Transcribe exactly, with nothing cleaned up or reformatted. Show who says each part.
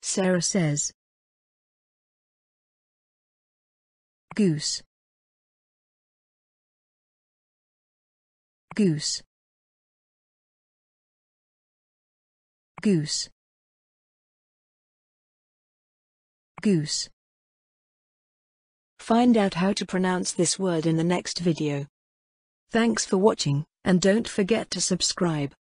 Speaker 1: Sarah says. Goose. Goose. Goose. Goose. Find out how to pronounce this word in the next video. Thanks for watching, and don't forget to subscribe.